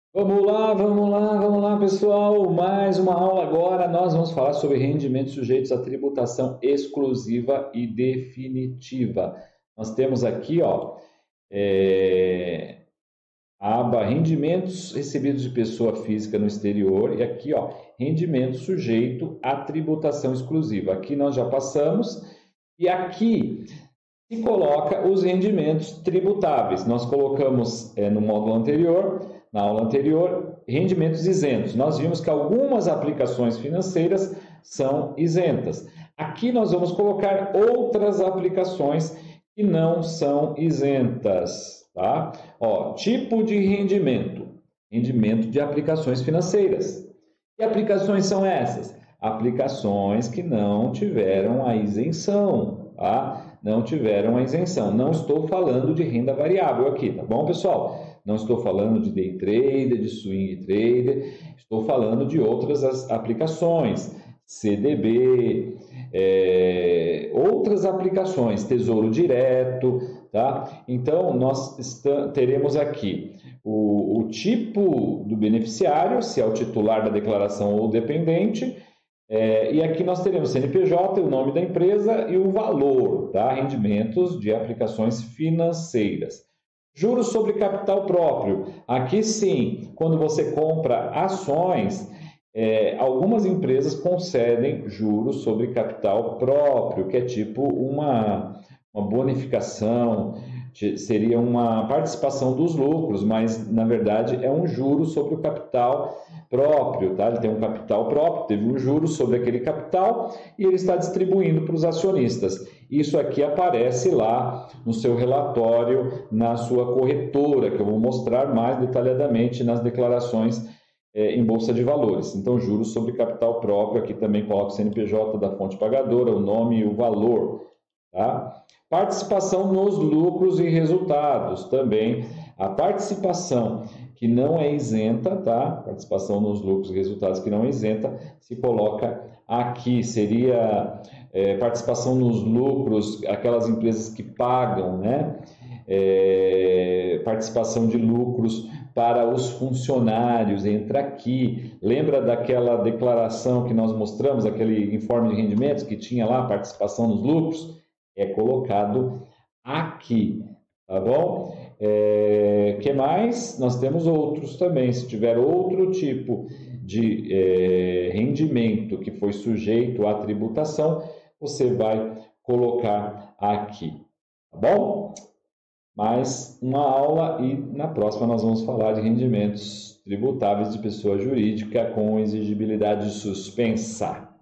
Vamos lá, pessoal. Mais uma aula agora. Nós vamos falar sobre rendimentos sujeitos à tributação exclusiva e definitiva. Nós temos aqui, ó, a aba rendimentos recebidos de pessoa física no exterior e aqui, ó, rendimento sujeito à tributação exclusiva. Aqui nós já passamos e aqui se coloca os rendimentos tributáveis. Nós colocamos no módulo anterior, na aula anterior, rendimentos isentos. Nós vimos que algumas aplicações financeiras são isentas. Aqui nós vamos colocar outras aplicações que não são isentas, tá? Ó, tipo de rendimento, rendimento de aplicações financeiras. Que aplicações são essas? Aplicações que não tiveram a isenção, tá? Não tiveram a isenção. Não estou falando de renda variável aqui, tá bom, pessoal? Não estou falando de day trader, de swing trader, estou falando de outras aplicações, CDB, outras aplicações, tesouro direto, tá? Então, nós teremos aqui o tipo do beneficiário, se é o titular da declaração ou dependente, e aqui nós teremos CNPJ, o nome da empresa e o valor, tá? Rendimentos de aplicações financeiras. Juros sobre capital próprio. Aqui sim, quando você compra ações, algumas empresas concedem juros sobre capital próprio, que é tipo uma bonificação, seria uma participação dos lucros, mas na verdade é um juro sobre o capital próprio, tá? Ele tem um capital próprio, teve um juro sobre aquele capital e ele está distribuindo para os acionistas. Isso aqui aparece lá no seu relatório, na sua corretora, que eu vou mostrar mais detalhadamente nas declarações em Bolsa de Valores. Então, juros sobre capital próprio, aqui também coloco o CNPJ da fonte pagadora, o nome e o valor, tá? Participação nos lucros e resultados, também a participação que não é isenta, tá? Participação nos lucros e resultados que não é isenta, se coloca aqui, seria participação nos lucros, aquelas empresas que pagam, né? Participação de lucros para os funcionários, entra aqui. Lembra daquela declaração que nós mostramos, aquele informe de rendimentos que tinha lá, participação nos lucros? É colocado aqui, tá bom? Que mais? Nós temos outros também. Se tiver outro tipo de rendimento que foi sujeito à tributação, você vai colocar aqui, tá bom? Mais uma aula e na próxima nós vamos falar de rendimentos tributáveis de pessoa jurídica com exigibilidade suspensa.